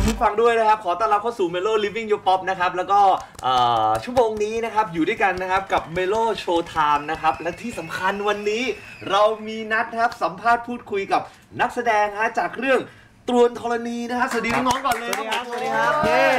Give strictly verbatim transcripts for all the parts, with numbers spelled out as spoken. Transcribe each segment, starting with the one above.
ผู้ฟังด้วยนะครับขอต้อนรับเข้าสู่ Melo Living Your Pop นะครับแล้วก็ชั่วโมงนี้นะครับอยู่ด้วยกันนะครับกับ Melo Showtime นะครับและที่สำคัญวันนี้เรามีนัดครับสัมภาษณ์พูดคุยกับนักแสดงฮะจากเรื่องตรวนธรณีนะครับสวัสดีน้องๆก่อนเลยครับสวัสดีครับเย้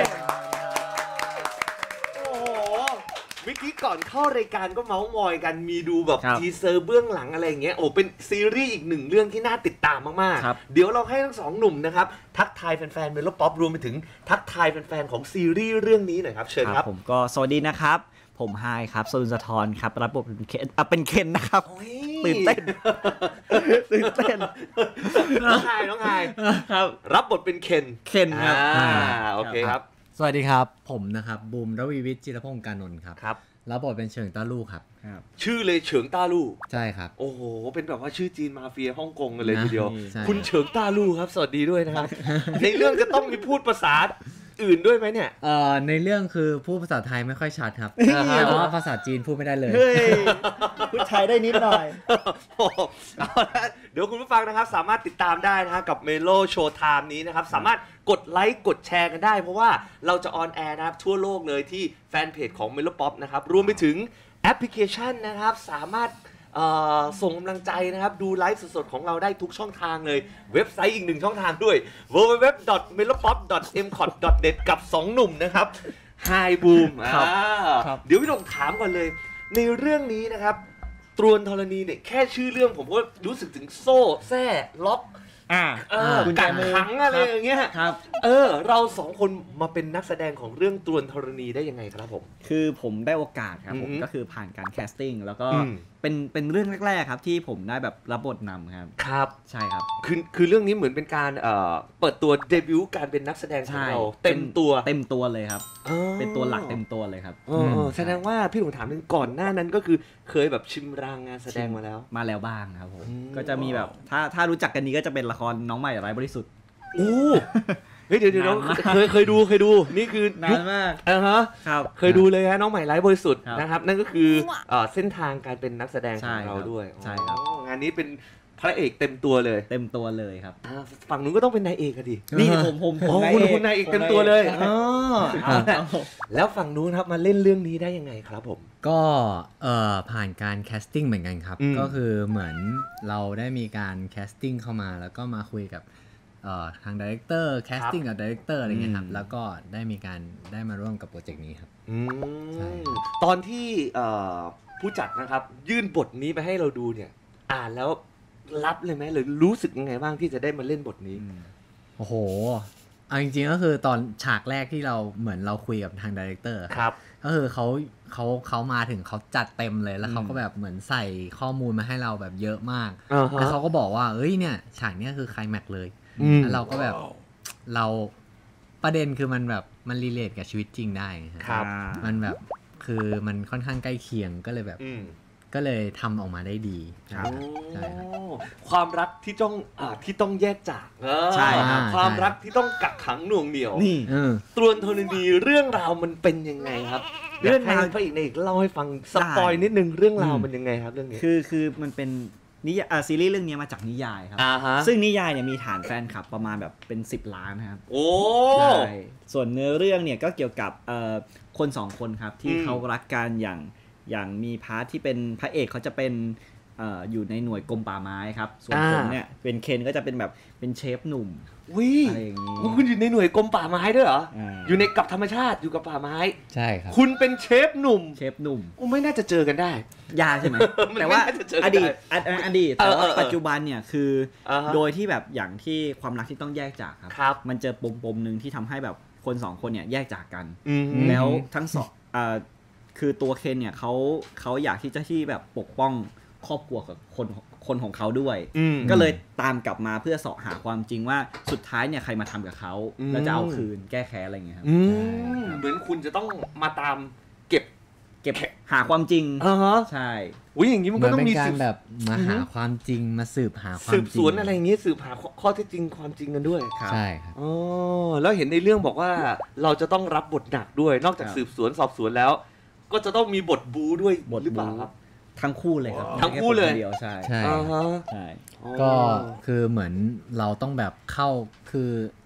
เมื่อกี้ก่อนเข้ารายการก็เมาส์มอยกันมีดูแบบทีเซอร์เบื้องหลังอะไรอย่างเงี้ยโอ้เป็นซีรีส์อีกหนึ่งเรื่องที่น่าติดตามมากๆเดี๋ยวเราให้ทั้งสองหนุ่มนะครับทักทายแฟนๆเมโลป๊อปรวมไปถึงทักทายแฟนๆของซีรีส์เรื่องนี้หน่อยครับเชิญครับผมก็สวัสดีนะครับผมไฮครับสรุนสะทรครับรับบทเป็นเคนอ่ะเป็นเคนนะครับตื่นเต้นตื่นเต้นน้องไฮน้องไฮครับรับบทเป็นเคนเคนครับอ่าโอเคครับสวัสดีครับผมนะครับบูมรวีวิทย์จิรพงศ์กานนท์ครับครับรับบทเป็นเฉิงต้าลู่ครับชื่อเลยเฉิงต้าลู่ใช่ครับโอ้โหเป็นแบบว่าชื่อจีนมาเฟียฮ่องกงกันเลยทีเดียวคุณเฉิงต้าลู่ครับสวัสดีด้วยนะครับในเรื่องจะต้องมีพูดภาษาอื่นด้วยไหมเนี่ยเอ่อในเรื่องคือพูดภาษาไทยไม่ค่อยชัดครับแต่ว่าภาษาจีนพูดไม่ได้เลยพูดไทยได้นิดหน่อยเดี๋ยวคุณผู้ฟังนะครับสามารถติดตามได้นะกับ Melo Showtime นี้นะครับสามารถกดไลค์กดแชร์กันได้เพราะว่าเราจะออนแอร์นะครับทั่วโลกเลยที่แฟนเพจของ Melo Pop นะครับรวมไปถึงแอปพลิเคชันนะครับสามารถส่งกำลังใจนะครับดูไลฟ์สดๆของเราได้ทุกช่องทางเลยเว็บไซต์อีกหนึ่งช่องทางด้วย ดับเบิลยู ดับเบิลยู ดับเบิลยู ดอท เมโลป๊อป ดอท เอ็ม คอท ดอท เน็ต กับสองหนุ่มนะครับไฮบูมเดี๋ยวพี่ลงถามก่อนเลยในเรื่องนี้นะครับตรวนธรณีเนี่ยแค่ชื่อเรื่องผมก็รู้สึกถึงโซ่แส้ล็อกกักขังอะไรอย่างเงี้ยเออเราสองคนมาเป็นนักแสดงของเรื่องตรวนธรณีได้ยังไงครับผมคือผมได้โอกาสครับผมก็คือผ่านการแคสติ้งแล้วก็เป็นเป็นเรื่องแรกๆครับที่ผมได้แบบรับบทนำครับครับใช่ครับคือคือเรื่องนี้เหมือนเป็นการเอ่อเปิดตัวเดบิวต์การเป็นนักแสดงของเราเต็มตัวเต็มตัวเลยครับเป็นตัวหลักเต็มตัวเลยครับแสดงว่าพี่หลงถามนึงก่อนหน้านั้นก็คือเคยแบบชิมรางงานแสดงมาแล้วมาแล้วบ้างครับผมก็จะมีแบบถ้าถ้ารู้จักกันนี้ก็จะเป็นละครน้องใหม่ไร้บริสุทธิ์โอ้เฮ้ยเดี๋ยวเดี๋ยวเคยเคยดูเคยดูนี่คือนานมากอ่าฮะเคยดูเลยฮะน้องใหม่ไร้บริสุทธิ์นะครับนั่นก็คือเส้นทางการเป็นนักแสดงของเราด้วยใช่ครับงานนี้เป็นพระเอกเต็มตัวเลยเต็มตัวเลยครับฝั่งนู้นก็ต้องเป็นนายเอกดินี่ผมผมผมคุณคุณนายเอกเต็มตัวเลยแล้วฝั่งนู้นครับมาเล่นเรื่องนี้ได้ยังไงครับผมก็เอ่อผ่านการแคสติ้งเหมือนกันครับก็คือเหมือนเราได้มีการแคสติ้งเข้ามาแล้วก็มาคุยกับทางดีเรคเตอร์แคสติ้งกับดีเรคเตอร์อะไรเงี้ยครับแล้วก็ได้มีการได้มาร่วมกับโปรเจกต์นี้ครับตอนที่ผู้จัดนะครับยื่นบทนี้ไปให้เราดูเนี่ยอ่านแล้วรับเลยไหมหรือรู้สึกยังไงบ้างที่จะได้มาเล่นบทนี้โอ้โหเอาจริงๆก็คือตอนฉากแรกที่เราเหมือนเราคุยกับทางดีเรคเตอร์ครับก็คือเขาเขาเขามาถึงเขาจัดเต็มเลยแล้วเขาก็แบบเหมือนใส่ข้อมูลมาให้เราแบบเยอะมากแล้วเขาก็บอกว่าเอ้ยเนี่ยฉากนี้คือไคลแม็กซ์เลยแล้วเราก็แบบเราประเด็นคือมันแบบมันรีเลทกับชีวิตจริงได้ครับมันแบบคือมันค่อนข้างใกล้เคียงก็เลยแบบก็เลยทำออกมาได้ดีใช่ความรักที่ต้องอ่าที่ต้องแยกจากใช่ครับความรักที่ต้องกักขังหน่วงเหนี่ยวนี่ตรวนธรณีเรื่องราวมันเป็นยังไงครับเรื่องราวพระเอกนายเอกเล่าให้ฟังสปอยนิดนึงเรื่องราวมันยังไงครับเรื่องนี้คือคือมันเป็นนิยายซีรีส์เรื่องนี้มาจากนิยายครับซึ่งนิยายเนี่ยมีฐานแฟนคลับประมาณแบบเป็นสิบล้านนะครับโอ้ใช่ส่วนเนื้อเรื่องเนี่ยก็เกี่ยวกับคนสองคนครับที่เขารักกันอย่างอย่างมีพาร์ทที่เป็นพระเอกเขาจะเป็นอ, อยู่ในหน่วยกรมป่าไม้ครับส่วนผมเนี่ยเป็นเคนก็จะเป็นแบบเป็นเชฟหนุ่มอะไรอย่างนี้คุณอยู่ในหน่วยกรมป่าไม้ด้วยเหรอ อ, อยู่ในกับธรรมชาติอยู่กับป่าไม้ใช่ครับคุณเป็นเชฟหนุ่มเชฟหนุ่มไม่น่าจะเจอกันได้ยากใช่ไหม แต่ว่าอดีตอดีตแต่ว่าปัจจุบันเนี่ยคือโดยที่แบบอย่างที่ความรักที่ต้องแยกจากครับมันเจอปมปมหนึ่งที่ทำให้แบบคนสองคนเนี่ยแยกจากกันแล้วทั้งสองคือตัวเคนเนี่ยเขาเขาอยากที่จะที่แบบปกป้องครอบครัวกับคนคนของเขาด้วยก็เลยตามกลับมาเพื่อเสาะหาความจริงว่าสุดท้ายเนี่ยใครมาทำกับเขาแล้วจะเอาคืนแก้แค้นอะไรอย่างเงี้ยครับเหมือนคุณจะต้องมาตามเก็บเก็บหาความจริงใช่อุ้ยอย่างนี้มันก็ต้องมีการแบบมาหาความจริงมาสืบหาความจริงสืบสวนอะไรอย่างงี้สืบหาข้อเท็จจริงความจริงกันด้วยใช่ครับอ๋อแล้วเห็นในเรื่องบอกว่าเราจะต้องรับบทหนักด้วยนอกจากสืบสวนสอบสวนแล้วก็จะต้องมีบทบูด้วยบทหรือเปล่าครับทั้งคู่เลยครับทั้งคู่เลยเดียวใช่ใช่ใช่ก็คือเหมือนเราต้องแบบเข้าคือ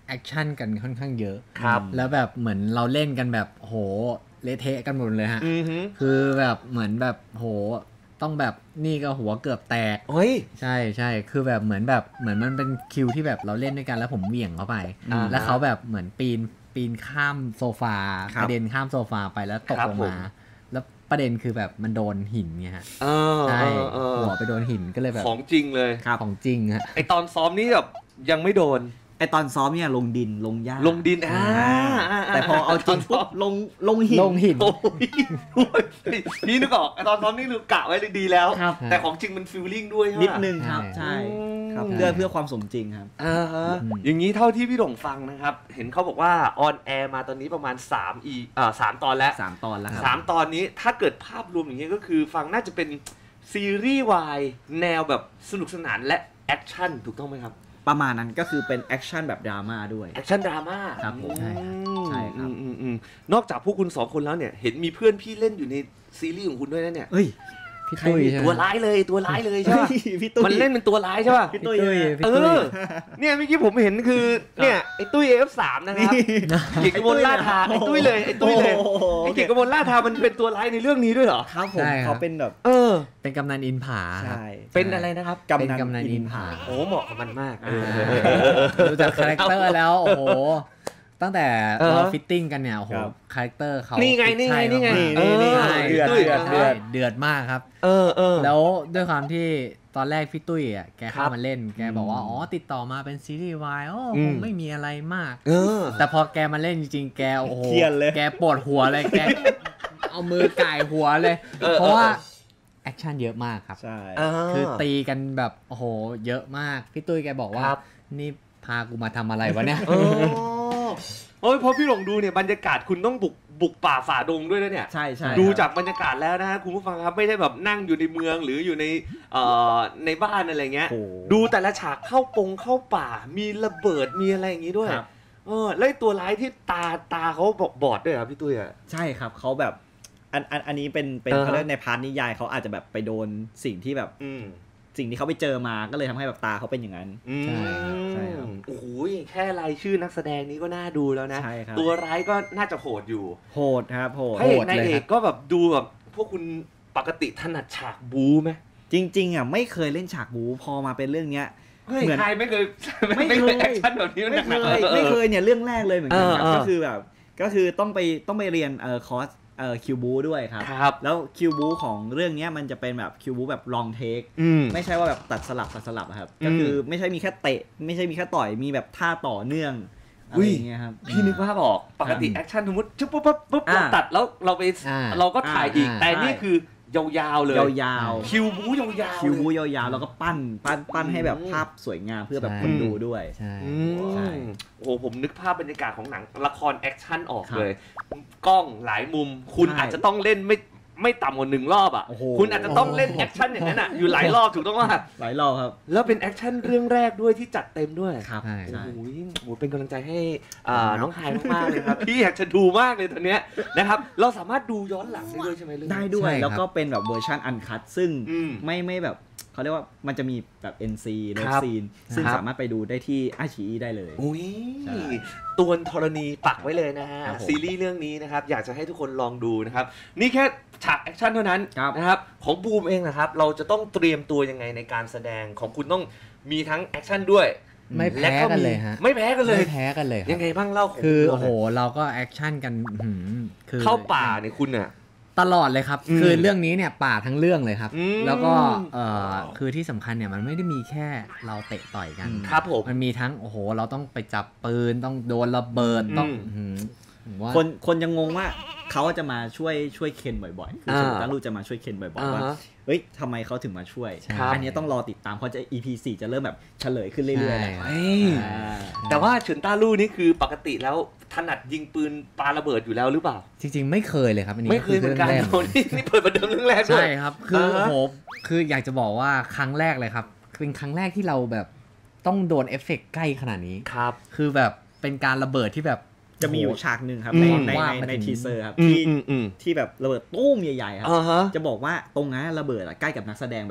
แอคชั่นกันค่อนข้างเยอะครับแล้วแบบเหมือนเราเล่นกันแบบโหเละเทะกันหมดเลยฮะคือแบบเหมือนแบบโหต้องแบบนี่ก็หัวเกือบแตกเฮ้ยใช่ใช่คือแบบเหมือนแบบเหมือนมันเป็นคิวที่แบบเราเล่นด้วยกันแล้วผมเหวี่ยงเข้าไปแล้วเขาแบบเหมือนปีนปีนข้ามโซฟากระเด็นข้ามโซฟาไปแล้วตกลงมาแล้วประเด็นคือแบบมันโดนหินไงฮะใช่หัวไปโดนหินก็เลยแบบของจริงเลยของจริงฮะไอตอนซ้อมนี่แบบยังไม่โดนไอตอนซ้อมเนี่ยลงดินลงหญ้าลงดินอ่าแต่พอเอาจริงปุ๊บลงลงหินลงหินนี่นึกออกไอตอนซ้อมนี่คือกะไว้ดีแล้วแต่ของจริงมันฟีลลิ่งด้วยนิดนึงครับใช่ครับเพื่อเพื่อความสมจริงครับอ่าฮะอย่างนี้เท่าที่พี่หลงฟังนะครับเห็นเขาบอกว่าออนแอร์มาตอนนี้ประมาณสามอีอ่าสามตอนแล้วสามตอนแล้วครับสามตอนนี้ถ้าเกิดภาพรวมอย่างนี้ก็คือฟังน่าจะเป็นซีรีส์วายแนวแบบสนุกสนานและแอคชั่นถูกต้องไหมครับประมาณนั้นก็คือเป็นแอคชั่นแบบดราม่าด้วยแอคชั่นดราม่าครับผมใช่ใช่ครับนอกจากพวกคุณสองคนแล้วเนี่ยเห็นมีเพื่อนพี่เล่นอยู่ในซีรีส์ของคุณด้วยนะเนี่ยเฮ้ยพี่ตุ้ยตัวร้ายเลยตัวร้ายเลยใช่ป่ะมันเล่นเป็นตัวร้ายใช่ป่ะพี่ตุ้ยเออเนี่ยเมื่อกี้ผมเห็นคือเนี่ยไอ้ตุ้ย เอฟ สาม นะครับเกียรติกมลล่าทาไอ้ตุ้ยเลยไอ้ตุ้ยเลยไอ้เกียรติกมลล่าทามันเป็นตัวร้ายในเรื่องนี้ด้วยเหรอครับผมเขาเป็นแบบเออเป็นกำนันอินผาใช่เป็นอะไรนะครับเป็นกำนันอินผาโอ้เหมาะกับมันมากดูจากคาแรคเตอร์แล้วโอ้โหตั้งแต่เราฟิตติ้งกันเนี่ยโอ้โหคาแรคเตอร์เขานี่ไงนี่ไงนี่ไงเดือดเดือดเดือดเดือดมากครับเออเออแล้วด้วยความที่ตอนแรกพี่ตุ้ยอ่ะแกเข้ามาเล่นแกบอกว่าอ๋อติดต่อมาเป็นซีรีส์วายโอ้คงไม่มีอะไรมากแต่พอแกมาเล่นจริงๆแกโอ้โหแกปวดหัวเลยแกเอามือก่ายหัวเลยเพราะว่าแอคชั่นเยอะมากครับใช่คือตีกันแบบโอ้โหเยอะมากพี่ตุ้ยแกบอกว่านี่พากูมาทำอะไรวะเนี่ยโอ้ยพอพี่หลงดูเนี่ยบรรยากาศคุณต้องบุกบุกป่าฝ่าดงด้วยนะเนี่ยใช่ใช่ดูจากบรรยากาศแล้วนะฮะคุณผู้ฟังครับไม่ได้แบบนั่งอยู่ในเมืองหรืออยู่ในเอ่อในบ้านอะไรเงี้ยดูแต่ละฉากเข้าปงเข้าป่ามีระเบิดมีอะไรอย่างงี้ด้วยเออแล้วตัวร้ายที่ตาตาเขาบอดด้วยครับพี่ตุ้ยอ่ะใช่ครับเขาแบบอันอันอันนี้เป็นเป็นเขาเรียกในพาร์ทนิยายเขาอาจจะแบบไปโดนสิ่งที่แบบสิ่งที่เขาไปเจอมาก็เลยทำให้แบบตาเขาเป็นอย่างนั้นใช่ใช่ครับโอ้โหแค่รายชื่อนักแสดงนี้ก็น่าดูแล้วนะตัวร้ายก็น่าจะโหดอยู่โหดครับโหดพระเอกนายเอกก็แบบดูแบบพวกคุณปกติถนัดฉากบู๊ไหมจริงๆอ่ะไม่เคยเล่นฉากบู๊พอมาเป็นเรื่องเนี้ยเหมือนใครไม่เคยไม่เคยแอคชั่นแบบนี้ไม่เคยไม่เคยเนี่ยเรื่องแรกเลยเหมือนกันครับก็คือแบบก็คือต้องไปต้องไปเรียนเอ่อคอร์สเอ่อคิวบูด้วยครับแล้วคิวบูของเรื่องนี้มันจะเป็นแบบคิวบูแบบลองเทคไม่ใช่ว่าแบบตัดสลับตัดสลับครับก็คือไม่ใช่มีแค่เตะไม่ใช่มีแค่ต่อยมีแบบท่าต่อเนื่องอะไรอย่างเงี้ยครับพี่นึกว่าบอกปกติแอคชั่นสมมติปุ๊บปุ๊บปุ๊บเราตัดแล้วเราไปเราก็ถ่ายอีกแต่นี่คือยาวๆเลยยาวๆคิวบูยาวๆคิวบูยาวๆแล้วก็ปั้นปั้นปั้นให้แบบภาพสวยงามเพื่อแบบคนดูด้วยใช่ใช่โอ้ผมนึกภาพบรรยากาศของหนังละครแอคชั่นออกเลยกล้องหลายมุมคุณอาจจะต้องเล่นไม่ไม่ต่ำกว่าหนึ่งรอบอ่ะคุณอาจจะต้องเล่นแอคชั่นอย่างนั้นอ่ะอยู่หลายรอบถูกต้องว่าหลายรอบครับแล้วเป็นแอคชั่นเรื่องแรกด้วยที่จัดเต็มด้วยครับโอ้โหเป็นกำลังใจให้น้องไฮมากๆเลยครับพี่อยากจะดูมากเลยตอนนี้นะครับเราสามารถดูย้อนหลังได้ด้วยใช่ไหมเรื่องได้ด้วยแล้วก็เป็นแบบเวอร์ชันอันคัทซึ่งไม่ไม่แบบเขาเรียกว่ามันจะมีแบบ เอ็น ซี เลิฟซีนซึ่งสามารถไปดูได้ที่ไอชีอีได้เลยอุ้ยตวนธรณีปักไว้เลยนะฮะซีรีส์เรื่องนี้นะครับอยากจะให้ทุกคนลองดูนะครับนี่แค่ฉากแอคชั่นเท่านั้นนะครับของบูมเองนะครับเราจะต้องเตรียมตัวยังไงในการแสดงของคุณต้องมีทั้งแอคชั่นด้วยไม่แพ้กันเลยฮะไม่แพ้กันเลยไม่แพ้กันเลยยังไงบ้างเล่าคือโอ้โหเราก็แอคชั่นกันคือเข้าป่าเนี่ยคุณเนี่ยตลอดเลยครับคือเรื่องนี้เนี่ยป่าทั้งเรื่องเลยครับแล้วก็เอ่อคือที่สำคัญเนี่ยมันไม่ได้มีแค่เราเตะต่อยกันครับผมมันมีทั้งโอ้โหเราต้องไปจับปืนต้องโดนระเบิดต้องคนคนยังงงว่าเขาจะมาช่วยช่วยเคนบ่อยๆคือสมมติว่าลูกจะมาช่วยเคนบ่อยๆว่าเฮ้ยทำไมเขาถึงมาช่วยอันนี้ต้องรอติดตามเพราะจะ อี พี สี่จะเริ่มแบบเฉลยขึ้นเรื่อยๆแต่ว่าเฉินต้าลู่นี่คือปกติแล้วถนัดยิงปืนปาระเบิดอยู่แล้วหรือเปล่าจริงๆไม่เคยเลยครับอันนี้ไม่เคยเหมือนกันนี่นี่เปิดประเดิมเรื่องแรกด้วยใช่ครับคือโอ้โหคืออยากจะบอกว่าครั้งแรกเลยครับเป็นครั้งแรกที่เราแบบต้องโดนเอฟเฟกต์ใกล้ขนาดนี้ครับคือแบบเป็นการระเบิดที่แบบจะมีอยู่ฉากหนึ่งครับในในในทีเซอร์ครับที่ที่แบบระเบิดตุ้มใหญ่ๆครับจะบอกว่าตรงนั้นระเบิดใกล้กับนักแสดงแบบ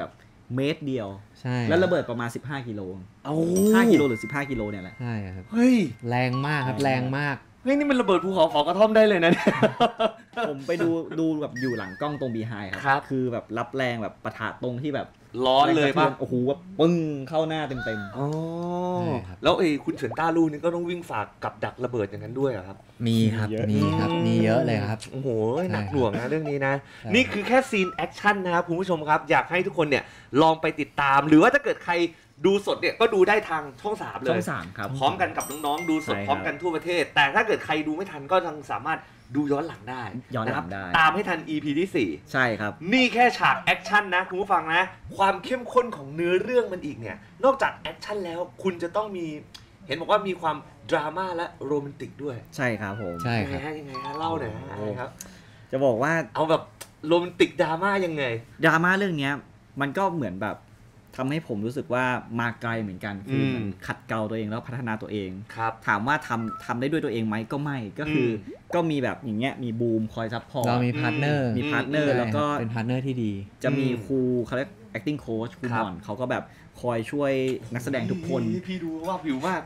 เมตรเดียวใช่แล้วระเบิดประมาณสิบห้ากิโลโอ้ห้ากิโลหรือสิบห้ากิโลเนี่ยแหละใช่ครับเฮ้ยแรงมากครับแรงมากเฮ้ยนี่มันระเบิดภูเขาฝอกระท่อมได้เลยนะผมไปดูดูแบบอยู่หลังกล้องตรงบีไฮครับคือแบบรับแรงแบบปะทะตรงที่แบบร้อนเลยป่ะโอ้โหแบบปึ้งเข้าหน้าเต็มๆอ๋อแล้วไอ้คุณเฉินต้าลู่นี่ก็ต้องวิ่งฝากกับดักระเบิดอย่างนั้นด้วยเหรอครับมีครับมีครับมีเยอะเลยครับโอ้โหหนักหน่วงนะเรื่องนี้นะนี่คือแค่ซีนแอคชั่นนะครับคุณผู้ชมครับอยากให้ทุกคนเนี่ยลองไปติดตามหรือว่าถ้าเกิดใครดูสดเนี่ยก็ดูได้ทางช่องสามเลยช่องสามครับพร้อมกันกับน้องๆดูสดพร้อมกันทั่วประเทศแต่ถ้าเกิดใครดูไม่ทันก็ยังสามารถดูย้อนหลังได้ย้อนหลังได้ตามให้ทัน อี พี ที่สี่ใช่ครับนี่แค่ฉากแอคชั่นนะคุณผู้ฟังนะความเข้มข้นของเนื้อเรื่องมันอีกเนี่ยนอกจากแอคชั่นแล้วคุณจะต้องมีเห็นบอกว่ามีความดราม่าและโรแมนติกด้วยใช่ครับผมใช่ครับยังไงฮะเล่าหน่อยครับจะบอกว่าเอาแบบโรแมนติกดราม่ายังไงดราม่าเรื่องนี้มันก็เหมือนแบบทำให้ผมรู้สึกว่ามาไกลเหมือนกันคือมันขัดเกลาตัวเองแล้วพัฒนาตัวเองถามว่าทำทำได้ด้วยตัวเองไหมก็ไม่ก็คือก็มีแบบอย่างเงี้ยมีบูมคอยซัพพอร์ตเรามีพาร์ทเนอร์มีพาร์ทเนอร์แล้วก็เป็นพาร์ทเนอร์ที่ดีจะมีครูเขาเรียก acting coach ครูหม่อนเขาก็แบบคอยช่วยนักแสดงทุกคนพี่ดูว่าผิวมาก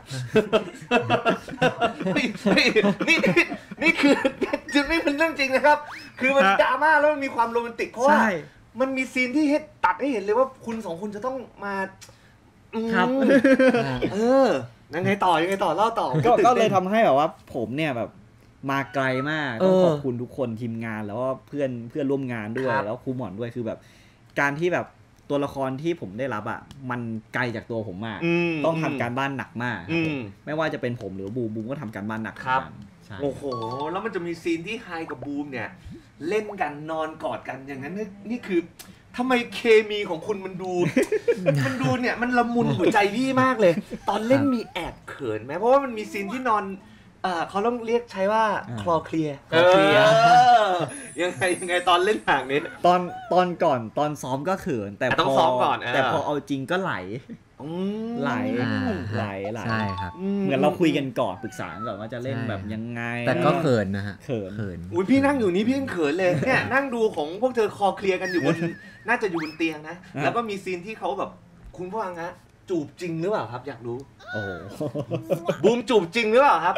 นี่นี่นี่คือจริงไม่เป็นเรื่องจริงนะครับคือมันดราม่าแล้วมันมีความโรแมนติกเพราะว่ามันมีซีนที่เฮ็ดตัดให้เห็นเลยว่าคุณสองคนจะต้องมาครับเออยังไงต่อยังไงต่อเล่าต่อก็เลยทำให้แบบว่าผมเนี่ยแบบมาไกลมากต้องขอบคุณทุกคนทีมงานแล้วก็เพื่อนเพื่อนร่วมงานด้วยแล้วครูหม่อนด้วยคือแบบการที่แบบตัวละครที่ผมได้รับอ่ะมันไกลจากตัวผมมากต้องทำการบ้านหนักมากไม่ว่าจะเป็นผมหรือบูมบูมก็ทำการบ้านหนักครับโอ้โหแล้วมันจะมีซีนที่ไฮกับบูมเนี่ยเล่นกันนอนกอดกันอย่างนั้นนี่คือทำไมเคมีของคุณมันดูมันดูเนี่ยมันละมุนหัวใจพี่มากเลยตอนเล่นมีแอบเขินไหมเพราะว่ามันมีซีนที่นอนเขาต้องเรียกใช้ว่าคลอเคลียคลอเคลียยังไงยังไงตอนเล่นหนังนี้ตอนตอนก่อนตอนซ้อมก็เขินแต่ต้องซ้อมก่อนแต่พอเอาจริงก็ไหลไหลไหลไหลใช่ครับเหมือนเราคุยกันก่อนปรึกษาก่อนว่าจะเล่นแบบยังไงแต่ก็เขินนะฮะเขินเขินอุ้ยพี่นั่งอยู่นี้พี่ยังเขินเลยเนี่ยนั่งดูของพวกเธอคอเคลียร์กันอยู่บนน่าจะอยู่บนเตียงนะแล้วก็มีซีนที่เขาแบบคุณผู้ฟังฮะจูบจริงหรือเปล่าครับอยากรู้โอ้บูมจูบจริงหรือเปล่าครับ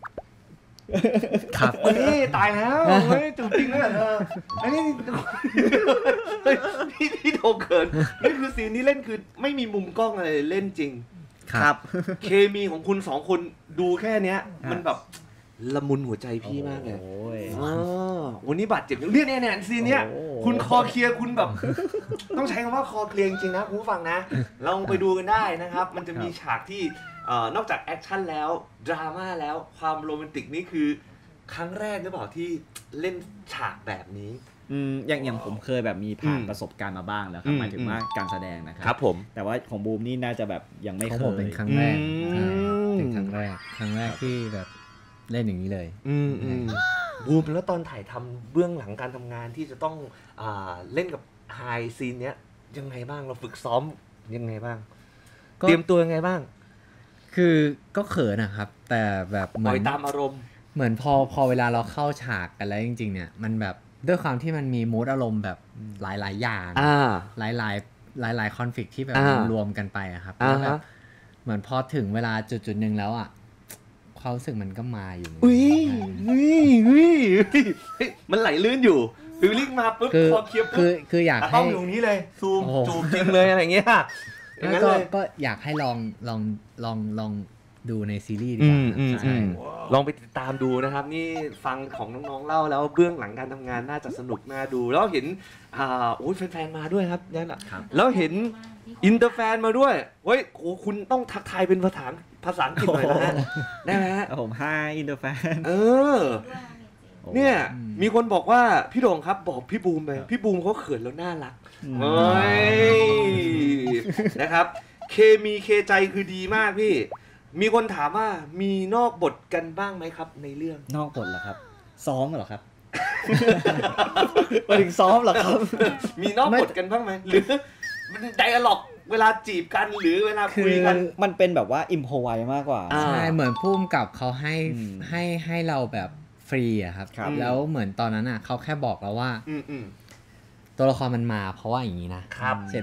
ครับเฮ้ยตายแล้วเฮ้ยจูบจริงเลยเหรออันนี้พี่พี่โดนเขินนี่คือซีนที่เล่นคือไม่มีมุมกล้องอะไรเล่นจริงครับเคมีของคุณสองคนดูแค่เนี้ยมันแบบละมุนหัวใจพี่มากเลยโอ้ยอ๋อวันนี้บาดเจ็บเนี่ยเนี่ยเนี่ยซีนเนี้ยคุณคอเคลียร์คุณแบบต้องใช้คำว่าคอเคลียร์จริงๆนะคุณผู้ฟังนะลองไปดูกันได้นะครับมันจะมีฉากที่นอกจากแอคชั่นแล้วดราม่าแล้วความโรแมนติกนี่คือครั้งแรกหรือเปล่าที่เล่นฉากแบบนี้อืมอย่างอย่างผมเคยแบบมีผ่านประสบการณ์มาบ้างแล้วครับหมายถึงว่าการแสดงนะครับครับผมแต่ว่าของบูมนี่น่าจะแบบยังไม่เคยเป็นครั้งแรกเป็นครั้งแรกครั้งแรกที่แบบเล่นอย่างนี้เลยอืมอืมบูมแล้วตอนถ่ายทำเบื้องหลังการทำงานที่จะต้องอ่าเล่นกับไฮซีนเนี้ยยังไงบ้างเราฝึกซ้อมยังไงบ้างเตรียมตัวยังไงบ้างคือก็เขินนะครับแต่แบบเหมือนตามอารมณ์เหมือนพอพอเวลาเราเข้าฉากกันแล้วจริงๆเนี่ยมันแบบด้วยความที่มันมีมูดอารมณ์แบบหลายๆอย่างหลายๆหลายๆคอนฟลิกต์ที่แบบรวมกันไปอะครับแล้วแบบเหมือนพอถึงเวลาจุดๆนึงแล้วอ่ะความรู้สึกมันก็มาอยู่อุ้ยอุ้ยอุ้ยมันไหลลื่นอยู่ฟิลลิ่งมาปุ๊บพอเคลียร์ปุ๊บคือคืออยากให้ต้องอยู่นี้เลยซูมจูบจริงเลยอะไรเงี้ยอย่างนั้นเลยก็อยากให้ลองลองลองลองดูในซีรีส์ดีกว่าใช่ลองไปติดตามดูนะครับนี่ฟังของน้องๆเล่าแล้วเบื้องหลังการทำงานน่าจะสนุกน่าดูแล้วเห็นอ่าโอ้ยแฟนๆมาด้วยครับยันอ่ะแล้วเห็นอินเตอร์แฟนมาด้วยเฮ้ยโหคุณต้องทักทายเป็นภาษาภาษาอังกฤษหน่อยนะฮะได้ไหมฮะผมไฮอินเตอร์แฟนเออเนี่ยมีคนบอกว่าพี่โด่งครับบอกพี่บูมไปพี่บูมเขาเขินแล้วน่ารักเฮ้ยนะครับเคมีเคใจคือดีมากพี่มีคนถามว่ามีนอกบทกันบ้างไหมครับในเรื่องนอกบทเหรอครับซ้อมเหรอครับไปถึงซ้อมเหรอครับมีนอกบทกันบ้างไหมหรือไดอะล็อกเวลาจีบกันหรือเวลาคุยกันมันเป็นแบบว่าอิมโพไวมากกว่าใช่เหมือนพุ่มกับเขาให้ให้ให้เราแบบฟรีอะครับแล้วเหมือนตอนนั้นอ่ะเขาแค่บอกเราว่าตัวละครมันมาเพราะว่าอย่างนี้นะเสร็จปุ๊บ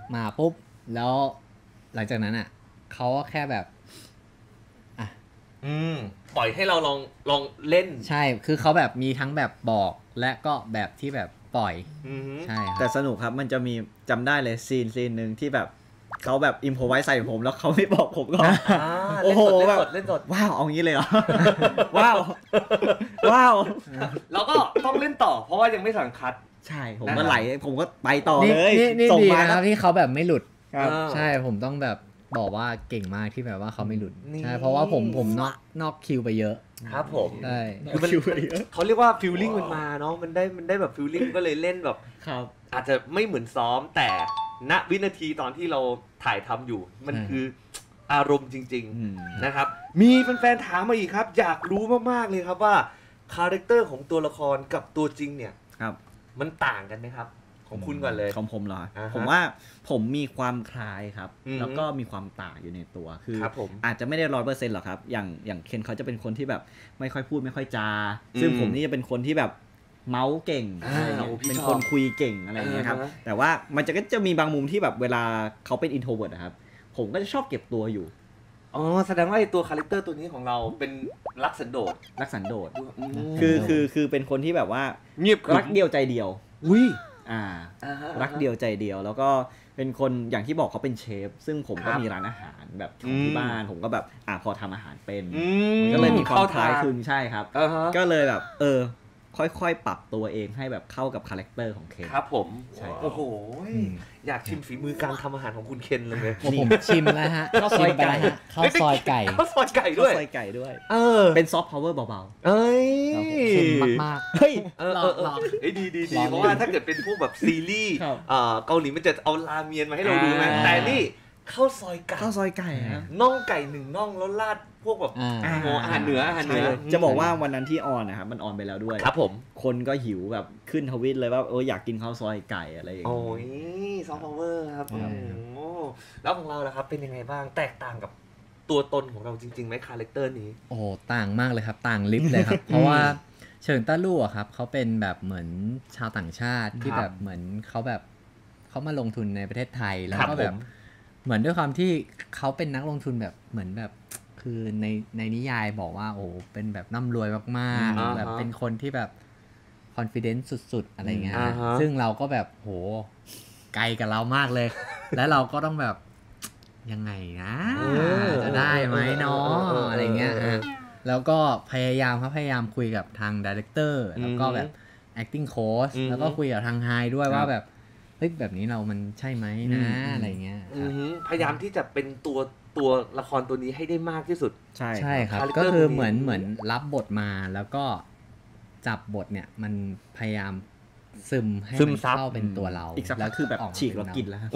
มาปุ๊บแล้วหลังจากนั้นอ่ะเขาแค่แบบอ่ะอืมปล่อยให้เราลองลองเล่นใช่คือเขาแบบมีทั้งแบบบอกและก็แบบที่แบบปล่อยใช่แต่สนุกครับมันจะมีจำได้เลยซีนซีนหนึ่งที่แบบเขาแบบอิมโพไวส์ใส่ผมแล้วเขาไม่บอกผมก่อนโอ้โหแบบเล่นสดว้าวเอางี้เลยเหรอว้าวว้าวแล้วก็ต้องเล่นต่อเพราะว่ายังไม่สั่งคัดใช่ผมก็ไหลผมก็ไปต่อเลยส่งมาครับที่เขาแบบไม่หลุดใช่ผมต้องแบบบอกว่าเก่งมากที่แบบว่าเขาไม่หลุดใช่เพราะว่าผมผมนอกนอกคิวไปเยอะครับผมใช่คือมันเขาเรียกว่าฟิลลิ่งมันมาเนาะมันได้มันได้แบบฟิลลิ่งก็เลยเล่นแบบอาจจะไม่เหมือนซ้อมแต่ณวินาทีตอนที่เราถ่ายทำอยู่มันคืออารมณ์จริงๆนะครับมีแฟนๆถามมาอีกครับอยากรู้มากๆเลยครับว่าคาแรคเตอร์ของตัวละครกับตัวจริงเนี่ยมันต่างกันไหมครับของคุณก่อนเลยของผมเหรอผมว่าผมมีความคล้ายครับแล้วก็มีความต่างอยู่ในตัวคืออาจจะไม่ได้ร้อยเปอร์เซ็นต์หรอกครับอย่างอย่างเคนเขาจะเป็นคนที่แบบไม่ค่อยพูดไม่ค่อยจาซึ่งผมนี่จะเป็นคนที่แบบเมาส์เก่งเป็นคนคุยเก่งอะไรอย่างเงี้ยครับแต่ว่ามันจะก็จะมีบางมุมที่แบบเวลาเขาเป็นอินโทรเวิร์ตนะครับผมก็จะชอบเก็บตัวอยู่อ๋อแสดงว่าไอ้ตัวคาแรคเตอร์ตัวนี้ของเราเป็นรักสันโดษรักสันโดษคือคือคือเป็นคนที่แบบว่าเงียบรักเดียวใจเดียวอุ้ยอ่ารักเดียวใจเดียวแล้วก็เป็นคนอย่างที่บอกเขาเป็นเชฟซึ่งผมก็มีร้านอาหารแบบที่บ้านผมก็แบบอ่าพอทำอาหารเป็นมันก็เลยมีความคล้ายคลึงใช่ครับก็เลยแบบเออค่อยๆปรับตัวเองให้แบบเข้ากับคาแรคเตอร์ของเคนครับผมโอ้โหอยากชิมฝีมือการทำอาหารของคุณเคนเลยผมชิมแล้วฮะข้าวซอยไก่ข้าวซอยไก่ข้าวซอยไก่ด้วยข้าวซอยไก่ด้วยเออเป็นซอฟต์พาวเวอร์เบาๆเอ้ยเค็มมากๆเฮ้ยเออเออเอ้ยดีดีดีเพราะว่าถ้าเกิดเป็นพวกแบบซีรีส์เกาหลีมันจะเอาราเมียนมาให้เราดูนะแต่นี่ข้าวซอยไก่ข้าวซอยไก่ครับน่องไก่หนึ่งน่องแล้วราดพวกแบบอาหารเหนืออาหารเหนือจะบอกว่าวันนั้นที่ออนนะครับมันออนไปแล้วด้วยครับผมคนก็หิวแบบขึ้นทวิตเลยว่าเอออยากกินข้าวซอยไก่อะไรอย่างเงี้ยโอ้ยซอฟต์พาวเวอร์ครับโอ้แล้วของเราล่ะครับเป็นยังไงบ้างแตกต่างกับตัวตนของเราจริงๆไหมคาแรคเตอร์นี้โอ้ต่างมากเลยครับต่างลิฟเลยครับเพราะว่าเฉิงต้าลู่อะครับเขาเป็นแบบเหมือนชาวต่างชาติที่แบบเหมือนเขาแบบเขามาลงทุนในประเทศไทยแล้วก็แบบเหมือนด้วยความที่เขาเป็นนักลงทุนแบบเหมือนแบบคือในในนิยายบอกว่าโอ้เป็นแบบร่ำรวยมากๆแบบเป็นคนที่แบบคอนฟิเดนซ์สุดๆอะไรเงี้ยซึ่งเราก็แบบโหไกลกับเรามากเลยแล้วเราก็ต้องแบบยังไงนะจะได้ไหมเนาะอะไรเงี้ยแล้วก็พยายามครับพยายามคุยกับทางดีเรคเตอร์แล้วก็แบบ acting coach แล้วก็คุยกับทางไฮด้วยว่าแบบเฮ้ยแบบนี้เรามันใช่ไหมนะอะไรเงี้ยพยายามที่จะเป็นตัวตัวละครตัวนี้ให้ได้มากที่สุดใช่ใช่ครับก็คือเหมือนเหมือนรับบทมาแล้วก็จับบทเนี่ยมันพยายามซึมให้มันเข้าเป็นตัวเราอีกสักพักคือแบบฉีกแล้วกินแล้ว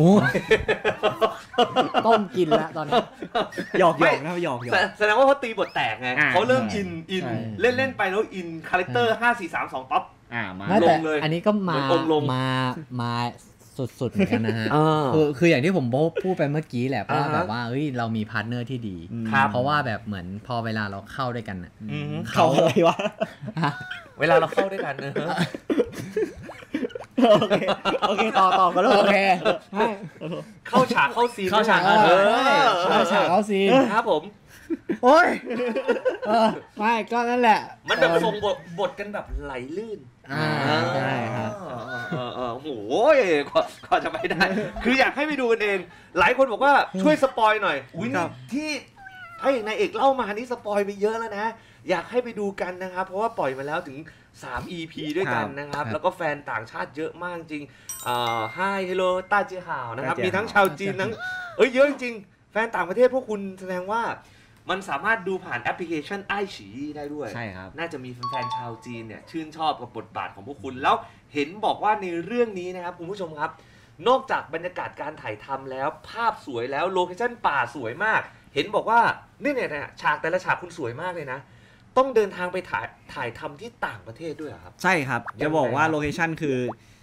ต้มกินแล้วตอนนี้หยอกหยอกนะหยอกหยอกแสดงว่าเขาตีบทแตกไงเขาเริ่มอินอินเล่นเล่นไปแล้วอินคาแรคเตอร์ห้าสี่สามสองปั๊บอ่ามาลงเลยอันนี้ก็มามามาสุดๆเหมือนกันนะฮะคือคืออย่างที่ผมพูดไปเมื่อกี้แหละเพราะแบบว่าเฮ้ยเรามีพาร์ทเนอร์ที่ดีเพราะว่าแบบเหมือนพอเวลาเราเข้าด้วยกันน่ะเข้าอะไรวะเวลาเราเข้าด้วยกันนะโอเคโอเคต่อต่อกันแล้วโอเคเข้าฉากเข้าซีนเข้าฉากเออเข้าฉากเข้าซีนครับผมโอ้ยเออไม่ก็นั่นแหละมันแบบส่งบทบทกันแบบไหลลื่นอ่าใช่ครับเออเออโอ้โหก็จะไปได้คืออยากให้ไปดูกันเองหลายคนบอกว่าช่วยสปอยหน่อยอุ้ยที่พระเอกนายเอกเล่ามานี่สปอยไปเยอะแล้วนะอยากให้ไปดูกันนะครับเพราะว่าปล่อยมาแล้วถึงสาม อี พี ด้วยกันนะครับแล้วก็แฟนต่างชาติเยอะมากจริงอ่า Hi Hello ต้าเจียห่าวนะครับมีทั้งชาวจีนทั้งเอ้ยเยอะจริงแฟนต่างประเทศพวกคุณแสดงว่ามันสามารถดูผ่านแอปพลิเคชันไอฉีได้ด้วยใช่ครับน่าจะมีแฟนๆชาวจีนเนี่ยชื่นชอบกับบทบาทของพวกคุณแล้วเห็นบอกว่าในเรื่องนี้นะครับคุณผู้ชมครับนอกจากบรรยากาศการถ่ายทำแล้วภาพสวยแล้วโลเคชั่นป่าสวยมากเห็นบอกว่านี่เนี่ยนะฉากแต่ละฉากคุณสวยมากเลยนะต้องเดินทางไปถ่ายถ่ายทำที่ต่างประเทศด้วยครับใช่ครับจะบอกว่าโลเคชั่นคือ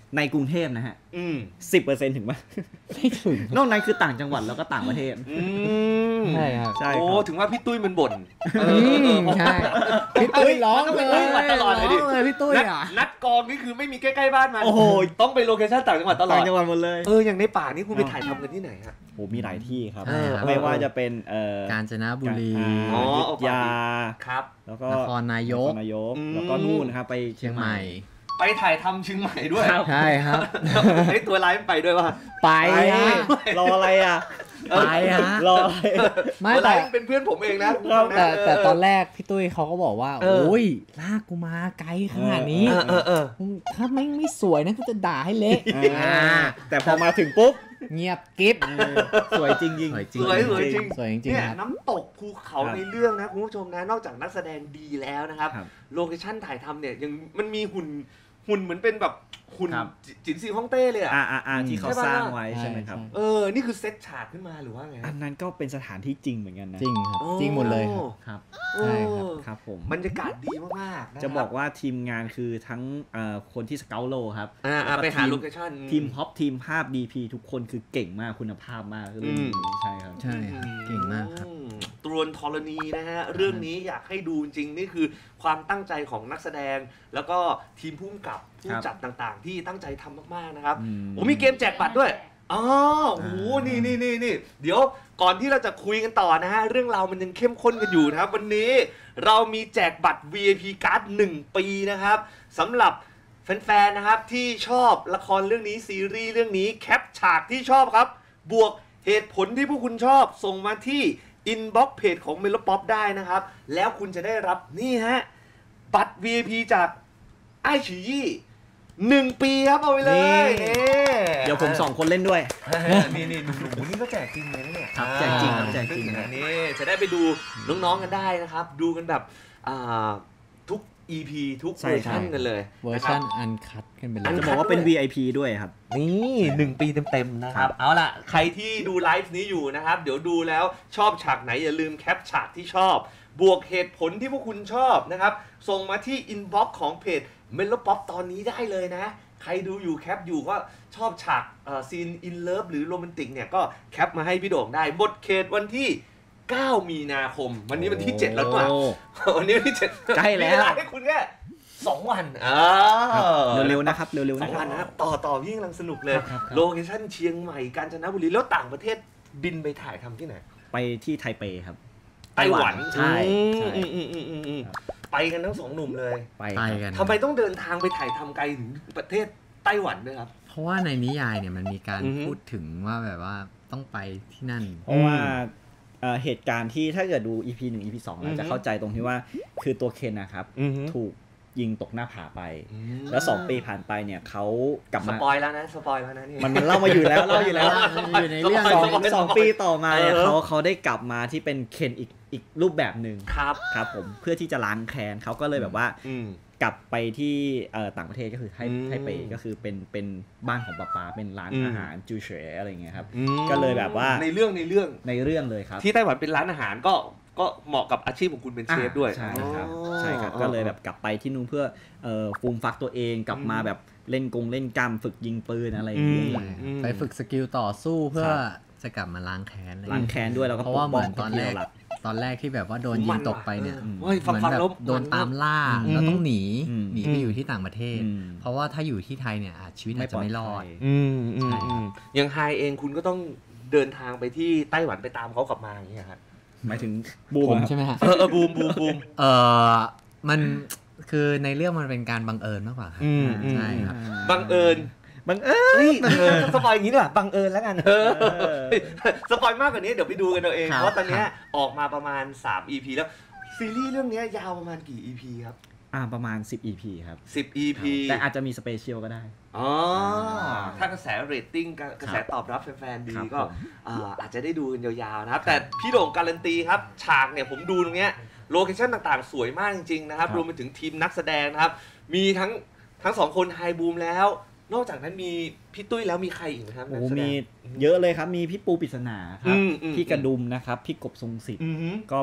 ในกรุงเทพนะฮะสิบเปอร์เซ็นต์ถึงป่ะไม่ถึงนอกนั้นคือต่างจังหวัดแล้วก็ต่างประเทศใช่ครับใช่โอ้ถึงว่าพี่ตุ้ยมันบ่นใช่พี่ตุ้ยร้องเลยตลอดเลยดิพี่ตุ้ยอ่ะนัดกองนี่คือไม่มีใกล้ๆบ้านมันโอ้โหต้องไปโลเคชั่นต่างจังหวัดตลอดต่างจังหวัดหมดเลยเอออย่างในป่านี่คุณไปถ่ายทำกันที่ไหนฮะโอ้มีหลายที่ครับไม่ว่าจะเป็นกาญจนบุรีอยุธยาครับแล้วก็นครนายกนายกแล้วก็นู่นนะครับไปเชียงใหม่ไปถ่ายทำเชียงใหม่ด้วยใช่ครับไอ้ตัวไลฟ์ไปด้วยป่ะไปรออะไรอ่ะไปฮะรอไม่แต่เป็นเพื่อนผมเองนะแต่แต่ตอนแรกพี่ตุ้ยเขาก็บอกว่าโอ้ยลากกูมาไกลขนาดนี้ถ้าไม่ไม่สวยนะกูจะด่าให้เละแต่พอมาถึงปุ๊บเงียบกิ๊บสวยจริงจริงสวยสวยจริงสวยจริงเนี่ยน้ำตกภูเขาในเรื่องนะคุณผู้ชมนะนอกจากนักแสดงดีแล้วนะครับโลเคชั่นถ่ายทำเนี่ยยังมันมีหุ่นหุ่นเหมือนเป็นแบบหุ่นจินซีฮ่องเต้เลยอ่ะอ่าที่เขาสร้างไว้ใช่ไหมครับเออนี่คือเซตฉากขึ้นมาหรือว่าไงอันนั้นก็เป็นสถานที่จริงเหมือนกันนะจริงครับจริงหมดเลยครับใช่ครับครับผมบรรยากาศดีมากๆจะบอกว่าทีมงานคือทั้งคนที่สเกลโลครับไปหาโลเคชั่นทีมพ็อปทีมภาพ ดี พี ทุกคนคือเก่งมากคุณภาพมากเรื่องนี้ใช่ครับใช่เก่งมากครับตรวนธรณีนะฮะเรื่องนี้อยากให้ดูจริงนี่คือความตั้งใจของนักแสดงแล้วก็ทีมผู้กำกับผู้จัดต่างๆที่ตั้งใจทำมากๆนะครับโอ้มีเกมแจกบัตรด้วยอ๋อโอ้โหนี่นี่นี่นี่เดี๋ยวก่อนที่เราจะคุยกันต่อนะฮะเรื่องราวมันยังเข้มข้นกันอยู่นะครับวันนี้เรามีแจกบัตร วี ไอ พี การ์ดหนึ่งปีนะครับสำหรับแฟนๆนะครับที่ชอบละครเรื่องนี้ซีรีส์เรื่องนี้แคปฉากที่ชอบครับบวกเหตุผลที่พวกคุณชอบส่งมาที่อินบ็อกซ์เพจของ Melopop ได้นะครับแล้วคุณจะได้รับนี่ฮะบัตร วี ไอ พี จากไอฉียี่หนึ่งปีครับเอาไปเลยเดี๋ยวผมสองคนเล่นด้วยนี่นี่หนุ่มๆนี่ก็แจกจริงเลยนะเนี่ยแจกจริงแจกจริงนี่จะได้ไปดูน้องๆกันได้นะครับดูกันแบบทุก อี พี ทุกเวอร์ชันกันเลยเวอร์ชันอันคัทกันไปเลยจะบอกว่าเป็น วี ไอ พี ด้วยครับนี่หนึ่งปีเต็มๆนะครับเอาล่ะใครที่ดูไลฟ์นี้อยู่นะครับเดี๋ยวดูแล้วชอบฉากไหนอย่าลืมแคปฉากที่ชอบบวกเหตุผลที่พวกคุณชอบนะครับส่งมาที่อินบ็อกซ์ของเพจ Melopop ตอนนี้ได้เลยนะใครดูอยู่แคปอยู่ก็ชอบฉากซีนอินเลิฟหรือโรแมนติกเนี่ยก็แคปมาให้พี่โด่งได้หมดเขตวันที่เก้ามีนาคมวันนี้วันที่เจ็ดแล้วด้วยวันนี้วันที่เจ็ดใกล้แล้วให้คุณแค่สองวันเร็วๆนะครับเร็วๆสองวันนะครับต่อต่อพี่กำลังสนุกเลยโลเคชั่นเชียงใหม่กาญจนบุรีแล้วต่างประเทศบินไปถ่ายทำที่ไหนไปที่ไทเปครับไต้หวันใช่ไปกันทั้งสองหนุ่มเลยไปกันทำไมต้องเดินทางไปถ่ายทำไกลถึงประเทศไต้หวันด้วยครับเพราะว่าในนิยายเนี่ยมันมีการพูดถึงว่าแบบว่าต้องไปที่นั่นเพราะว่าเหตุการณ์ที่ถ้าเกิดดู อี พี หนึ่ง อี พี สองเราจะเข้าใจตรงที่ว่าคือตัวเคนนะครับถูกยิงตกหน้าผาไปแล้วสองปีผ่านไปเนี่ยเขากลับมาสปอยแล้วนะสปอยแล้วนะนี่มันมันเล่ามาอยู่แล้วเล่าอยู่แล้วอยู่ในเรื่องสองปีต่อมาเนี่ยเขาเขาได้กลับมาที่เป็นเคนอีกอีกรูปแบบหนึ่งครับครับผมเพื่อที่จะล้างแค้นเขาก็เลยแบบว่ากลับไปที่ต่างประเทศก็คือไทไทเปก็คือเป็นเป็นบ้านของป๊าป๊าเป็นร้านอาหารจูเฉยอะไรเงี้ยครับก็เลยแบบว่าในเรื่องในเรื่องในเรื่องเลยครับที่ไต้หวันเป็นร้านอาหารก็ก็เหมาะกับอาชีพของคุณเป็นเชฟด้วยใช่ครับใช่ครับก็เลยแบบกลับไปที่นู่นเพื่อฟูมฟักตัวเองกลับมาแบบเล่นกงเล่นกล้ามฝึกยิงปืนอะไรอย่างเงี้ยไปฝึกสกิลต่อสู้เพื่อจะกลับมาล้างแค้นล้างแค้นด้วยแล้วก็เพราะว่าเหมือนตอนแรกตอนแรกที่แบบว่าโดนยิงตกไปเนี่ยเหมือนแบบโดนตามล่าแล้วต้องหนีหนีไปอยู่ที่ต่างประเทศเพราะว่าถ้าอยู่ที่ไทยเนี่ยชีวิตอาจจะไม่รอดอย่างไฮเองคุณก็ต้องเดินทางไปที่ไต้หวันไปตามเขากลับมาอย่างเงี้ยครับหมายถึงบูมใช่ไหมฮะเออบูมบูมบูมเออมันคือในเรื่องมันเป็นการบังเอิญมากกว่าครับใช่ครับบังเอิญบังเอิญสปอยอย่างนี้ด้วยบังเอิญแล้วกันสปอยมากกว่านี้เดี๋ยวไปดูกันเอาเองเพราะตอนนี้ออกมาประมาณสาม อี พี แล้วซีรีส์เรื่องนี้ยาวประมาณกี่ อี พี ครับอ่าประมาณสิบ อี พี ครับสิบ อี พีแต่อาจจะมีสเปเชียลก็ได้อ๋อถ้ากระแสเรตติ้งกระแสตอบรับแฟนๆดีก็อาจจะได้ดูกันยาวๆนะครับแต่พี่โด่งการันตีครับฉากเนี่ยผมดูตรงเนี้ยโลเคชั่นต่างๆสวยมากจริงๆนะครับรวมไปถึงทีมนักแสดงนะครับมีทั้งทั้งสองคนไฮบูมแล้วนอกจากนั้นมีพี่ตุ้ยแล้วมีใครอีกไหมครับโอ้มีเยอะเลยครับมีพี่ปูปริศนาครับพี่กระดุมนะครับพี่กบทรงศิษย์ก็แบบ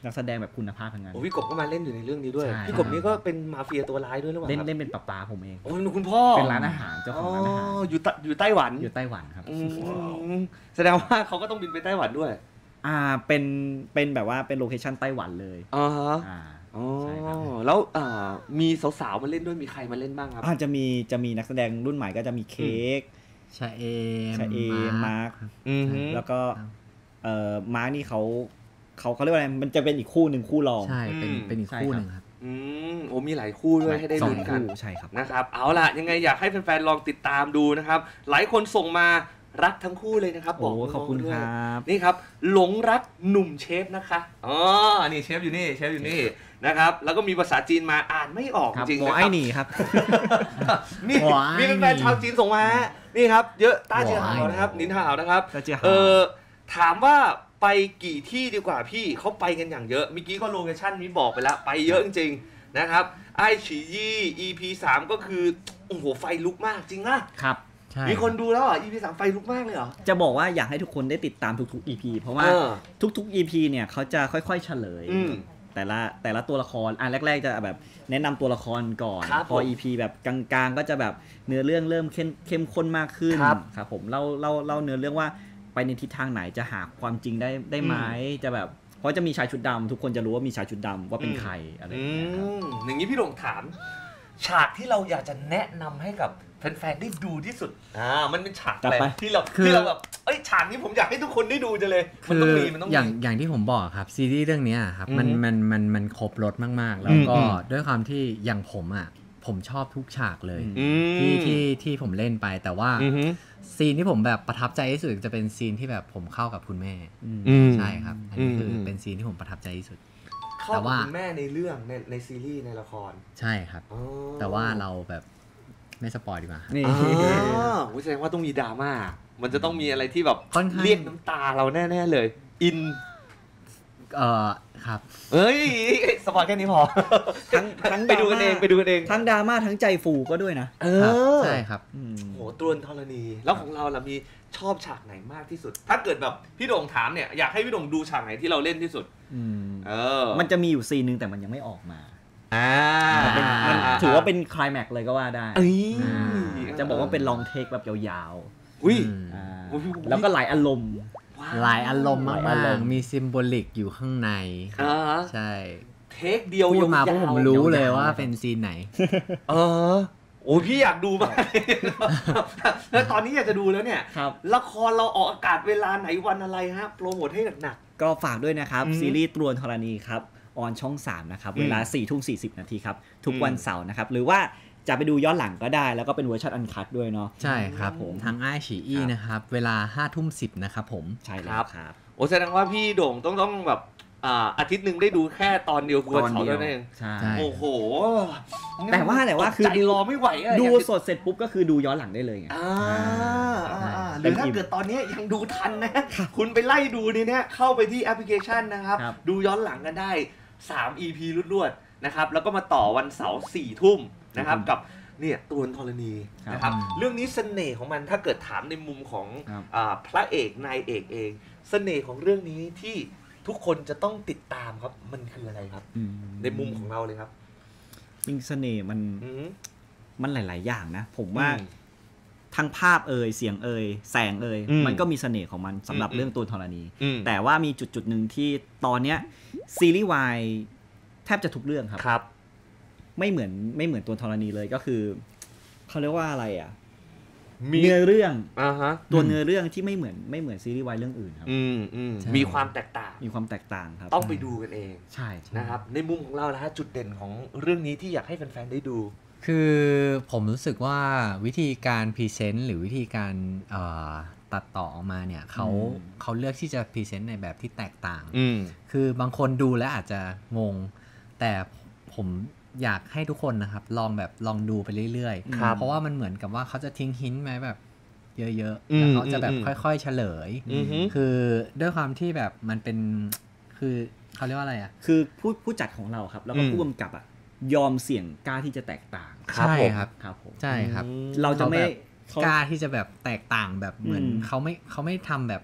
นักแสดงแบบคุณภาพทั้งนั้นโอ้พี่กบก็มาเล่นอยู่ในเรื่องนี้ด้วยพี่กบนี่ก็เป็นมาเฟียตัวร้ายด้วยหรือเปล่าเล่นเล่นเป็นป้าปาผมเองโอ้คุณพ่อเป็นร้านอาหารเจ้าของร้านอาหารอยู่อยู่ไต้หวันอยู่ไต้หวันครับแสดงว่าเขาก็ต้องบินไปไต้หวันด้วยอ่าเป็นเป็นแบบว่าเป็นโลเคชั่นไต้หวันเลยอ๋ออ่าอ๋อแล้วอ่ามีสาวๆมาเล่นด้วยมีใครมาเล่นบ้างครับอ่าจะมีจะมีนักแสดงรุ่นใหม่ก็จะมีเค้กชาเอมชาเอมมาร์คแล้วก็เอ่อมาร์คนี่เขาเขาเขาเรียกว่าอะไรมันจะเป็นอีกคู่หนึ่งคู่รองใช่เป็นเป็นอีกคู่หนึ่งครับอืมโอ้มีหลายคู่ด้วยให้ได้ลุ้นกันใช่ครับนะครับเอาล่ะยังไงอยากให้แฟนๆลองติดตามดูนะครับหลายคนส่งมารักทั้งคู่เลยนะครับบอกขอบคุณครับนี่ครับหลงรักหนุ่มเชฟนะคะอ๋อนี่เชฟอยู่นี่เชฟอยู่นี่นะครับแล้วก็มีภาษาจีนมาอ่านไม่ออกจริงๆนะครับไอ้หนีครับนี่มีแฟนๆชาวจีนส่งมานี่ครับเยอะต้าเจียหาวนะครับนินหาวนะครับเออถามว่าไปกี่ที่ดีกว่าพี่เขาไปกันอย่างเยอะเมื่อกี้ก็โลเคชั่นนี้บอกไปแล้วไปเยอะจริงๆนะครับไอ้ฉียี่ อี พี สามก็คือโอ้โหไฟลุกมากจริงนะครับมีคนดูแล้วอ่ะ อี พี สามไฟลุกมากเลยเหรอจะบอกว่าอยากให้ทุกคนได้ติดตามทุกๆ อี พี เพราะว่าทุกๆ อี พี เนี่ยเขาจะค่อยๆเฉลยแต่ละแต่ละตัวละครอันแรกๆจะแบบแนะนำตัวละครก่อนพอ อี พี แบบกลางๆก็จะแบบเนื้อเรื่องเริ่มเข้มเข้มข้นมากขึ้นครับผมเล่าเล่าเล่าเนื้อเรื่องว่าไปในทิศทางไหนจะหาความจริงได้ได้ไหมจะแบบเพราะจะมีชายชุดดำทุกคนจะรู้ว่ามีชายชุดดำว่าเป็นใครอะไรอย่างเงี้ยครับอย่างนี้พี่หลงถามฉากที่เราอยากจะแนะนำให้กับแฟนๆได้ดูที่สุดอ่ามันเป็นฉากอะไรที่เราที่เราแบบเอ้ยฉากนี้ผมอยากให้ทุกคนได้ดูจะเลยมันต้องมีมันต้องมีอย่างอย่างที่ผมบอกครับซีรีส์เรื่องนี้ครับมันมันมันมันครบรสมากๆแล้วก็ด้วยความที่อย่างผมอ่ะผมชอบทุกฉากเลยที่ที่ที่ผมเล่นไปแต่ว่าซีนที่ผมแบบประทับใจที่สุดจะเป็นซีนที่แบบผมเข้ากับคุณแม่ใช่ครับอันนี้คือเป็นซีนที่ผมประทับใจที่สุดเข้ากับคุณแม่ในเรื่องในในซีรีส์ในละครใช่ครับแต่ว่าเราแบบไม่สปอยดีกว่านี่อ๋อแสดงว่าต้องมีดราม่ามันจะต้องมีอะไรที่แบบเรียกน้ำตาเราแน่ๆเลยอินเอ่อครับเอ้ยสปอยแค่นี้พอทั้งทั้งไปดูกันเองไปดูกันเองทั้งดราม่าทั้งใจฟูก็ด้วยนะเออใช่ครับโหตรวนธรณีแล้วของเราล่ะมีชอบฉากไหนมากที่สุดถ้าเกิดแบบพี่โด่งถามเนี่ยอยากให้พี่โด่งดูฉากไหนที่เราเล่นที่สุดเออมันจะมีอยู่ซีนนึงแต่มันยังไม่ออกมาอ่ามันถือว่าเป็นไคลแม็กซ์เลยก็ว่าได้จะบอกว่าเป็นลองเทคแบบยาวๆอุ้ยแล้วก็หลายอารมณ์หลายอารมณ์มากๆมีซิมโบลิกอยู่ข้างในใช่เทคเดียวยาวๆมาพวกผมรู้เลยว่าเป็นซีนไหนเออโอ้พี่อยากดูมากแล้วตอนนี้อยากจะดูแล้วเนี่ยละครเราออกอากาศเวลาไหนวันอะไรฮะโปรโมทให้หนักๆก็ฝากด้วยนะครับซีรีส์ตรวนธรณีครับออนช่องสามนะครับเวลา สี่ทุ่มสี่สิบ นาทีครับทุกวันเสาร์นะครับหรือว่าจะไปดูย้อนหลังก็ได้แล้วก็เป็นเวอร์ชันอันคัทด้วยเนาะใช่ครับผมทางไอฉีอีนะครับเวลา ห้าทุ่มสิบ นะครับผมใช่แล้วครับโอ้แสดงว่าพี่โด่งต้องต้องแบบอ่าอาทิตย์นึงได้ดูแค่ตอนเดียววันเสาร์เท่านั้นเองใช่โอ้โหแต่ว่าแต่ว่าคือใจรอไม่ไหวอ่ะดูสดเสร็จปุ๊บก็คือดูย้อนหลังได้เลยไงอ่าหรือถ้าเกิดตอนนี้ยังดูทันนะคุณไปไล่ดูนี่เนี่ยเข้าไปที่แอปพลิเคชันนะครับดูย้อนหลังกันได้สาม อี พี รวดๆนะครับแล้วก็มาต่อวันเสาร์ สี่ทุ่มนะครับกับเนี่ยตรวนธรณีนะครับเรื่องนี้เสน่ห์ของมันถ้าเกิดถามในมุมของพระเอกนายเอกเองเสน่ห์ของเรื่องนี้ที่ทุกคนจะต้องติดตามครับมันคืออะไรครับในมุมของเราเลยครับจริงเสน่ห์มันมันหลายๆอย่างนะผมว่าทั้งภาพเอ่ยเสียงเอ่ยแสงเอ่ยมันก็มีเสน่ห์ของมันสำหรับเรื่องตรวนธรณีแต่ว่ามีจุดจุดหนึ่งที่ตอนเนี้ยซีรีส์วายแทบจะทุกเรื่องครับครับไม่เหมือนไม่เหมือนตัวธรณีเลยก็คือเขาเรียกว่าอะไรอ่ะเนื้อเรื่องตัวเนื้อเรื่องที่ไม่เหมือนไม่เหมือนซีรีส์วายเรื่องอื่นครับมีความแตกต่างมีความแตกต่างครับต้องไปดูกันเองใช่นะครับในมุมของเราแล้วจุดเด่นของเรื่องนี้ที่อยากให้แฟนๆได้ดูคือผมรู้สึกว่าวิธีการพรีเซนต์หรือวิธีการตัดต่อออกมาเนี่ยเขาเขาเลือกที่จะพรีเซนต์ในแบบที่แตกต่างคือบางคนดูแล้วอาจจะงงแต่ผมอยากให้ทุกคนนะครับลองแบบลองดูไปเรื่อยๆเพราะว่ามันเหมือนกับว่าเขาจะทิ้งหินไหมแบบเยอะๆแล้วเขาจะแบบค่อยๆเฉลยคือด้วยความที่แบบมันเป็นคือเขาเรียกว่าอะไรอ่ะคือผู้ผู้จัดของเราครับแล้วก็ผู้กำกับอ่ะยอมเสี่ยงกล้าที่จะแตกต่างใช่ครับครับผมใช่ครับเราจะไม่กล้าที่จะแบบแตกต่างแบบเหมือนเขาไม่เขาไม่ทำแบบ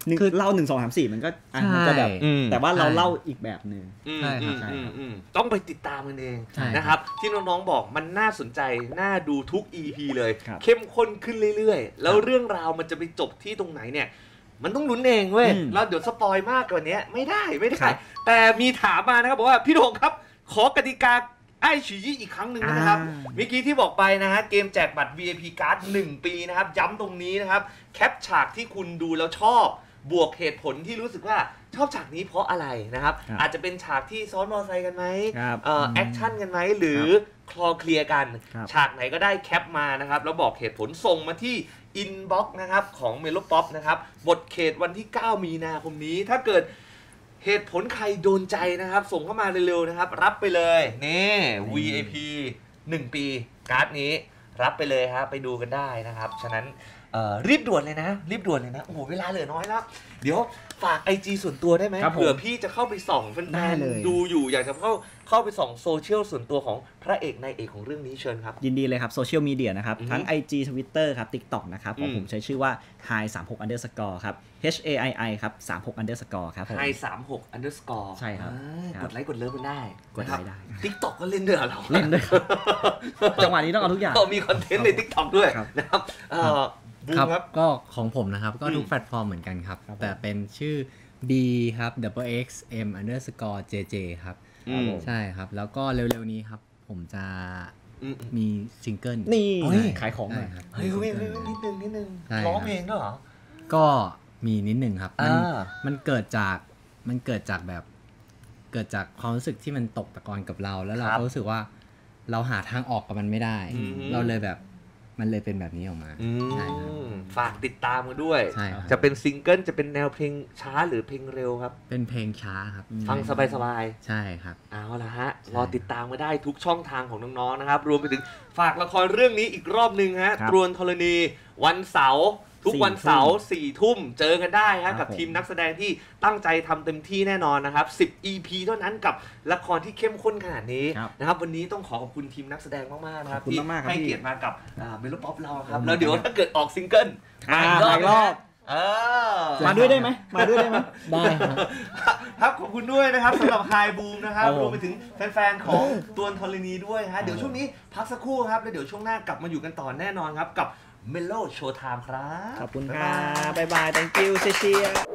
คือเล่าหนึ่งสองสามสี่มันก็มันจะแบบแต่ว่าเราเล่าอีกแบบหนึ่งใช่ครับต้องไปติดตามมันเองนะครับที่น้องๆบอกมันน่าสนใจน่าดูทุก อี พี เลยเข้มข้นขึ้นเรื่อยๆแล้วเรื่องราวมันจะไปจบที่ตรงไหนเนี่ยมันต้องลุ้นเองเว้ยแล้วเดี๋ยวสปอยมากกว่านี้ไม่ได้ไม่ได้แต่มีถามมานะครับบอกว่าพี่โดงครับขอกติกาไอ้ฉียี่อีกครั้งหนึ่งนะครับเมื่อกี้ที่บอกไปนะฮะเกมแจกบัตร วี ไอ พี การ์ดหนึ่งปีนะครับย้ำตรงนี้นะครับแคปฉากที่คุณดูแล้วชอบบวกเหตุผลที่รู้สึกว่าชอบฉากนี้เพราะอะไรนะครับอาจจะเป็นฉากที่ซ้อนมอเตอร์ไซค์กันไหมเอ่อแอคชั่นกันไหมหรือคลอเคลียร์กันฉากไหนก็ได้แคปมานะครับแล้วบอกเหตุผลส่งมาที่อินบ็อกซ์นะครับของเมโลป๊อปนะครับบทเขตวันที่เก้ามีนาคมนี้ถ้าเกิดเหตุผลใครโดนใจนะครับส่งเข้ามาเร็วๆนะครับรับไปเลยนี่ วี ไอ พี หนึ่งปีการ์ดนี้รับไปเลยครับไปดูกันได้นะครับฉะนั้นรีบด่วนเลยนะรีบด่วนเลยนะโอ้โหเวลาเหลือน้อยแล้วเดี๋ยวฝาก ไอ จี ส่วนตัวได้ไหมเผื่อพี่จะเข้าไปส่องแฟนๆดูอยู่อยากจะเข้าเข้าไปส่องโซเชียลส่วนตัวของพระเอกนายเอกของเรื่องนี้เชิญครับยินดีเลยครับโซเชียลมีเดียนะครับทั้ง ไอ จี Twitter ครับ TikTok นะครับของผมใช้ชื่อว่า ไฮ สามหก underscore ครับ H A I I ครับสามหก underscore ครับผมไฮ สามหก underscore ใช่ครับกดไลค์กดเลิฟกันได้กดไลค์ได้ TikTok ก็เล่นด้วยเราเล่นด้วยจังหวะนี้ต้องเอาทุกอย่างมีคอนเทนต์ใน TikTok ด้วยนะครับครับก็ของผมนะครับก็ทุกแพลตฟอร์มเหมือนกันครับแต่เป็นชื่อ B ครับ double x m underscore jj ครับใช่ครับแล้วก็เร็วๆนี้ครับผมจะมีซิงเกิลนี่ขายของหน่อยครับเฮ้ยนิดนึงนิดนึงร้องเพลงด้วยเหรอก็มีนิดนึงครับมันมันเกิดจากมันเกิดจากแบบเกิดจากความรู้สึกที่มันตกตะกอนกับเราแล้วเราก็รู้สึกว่าเราหาทางออกกับมันไม่ได้เราเลยแบบมันเลยเป็นแบบนี้ออกมาใช่ครับฝากติดตามกันด้วยใช่ครับจะเป็นซิงเกิลจะเป็นแนวเพลงช้าหรือเพลงเร็วครับเป็นเพลงช้าครับฟังสบายๆใช่ครับเอาละฮะรอติดตามมาได้ทุกช่องทางของน้องๆนะครับรวมไปถึงฝากละครเรื่องนี้อีกรอบนึงฮะตรวนธรณีวันเสาร์ทุกวันเสาร์สี่ทุ่มเจอกันได้ฮะกับทีมนักแสดงที่ตั้งใจทำเต็มที่แน่นอนนะครับสิบ อี พี เท่านั้นกับละครที่เข้มข้นขนาดนี้นะครับวันนี้ต้องขอขอบคุณทีมนักแสดงมากๆนะครับที่ให้เกียรติมากับเมโลป๊อปเราครับแล้วเดี๋ยวถ้าเกิดออกซิงเกิลมาอีกรอบมาด้วยได้ไหมมาด้วยได้ไหมได้ครับครับขอบคุณด้วยนะครับสำหรับไฮบูมนะครับรวมไปถึงแฟนๆของตรวนธรณีด้วยฮะเดี๋ยวช่วงนี้พักสักครู่ครับแล้วเดี๋ยวช่วงหน้ากลับมาอยู่กันต่อแน่นอนครับกับเมโลโชว์ไทม์ครับขอบคุณครับบ๊ายบาย thank you เชียร์